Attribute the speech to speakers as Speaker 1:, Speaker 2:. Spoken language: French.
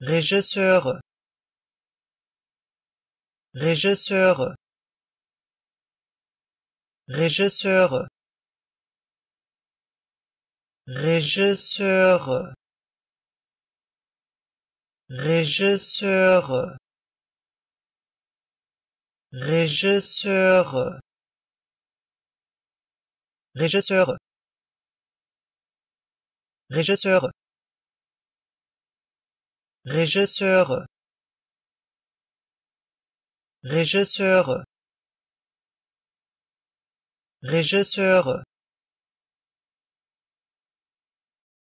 Speaker 1: régisseur, régisseur, régisseur, régisseur, régisseur, régisseur, régisseur, régisseur, régisseur, régisseur, régisseur,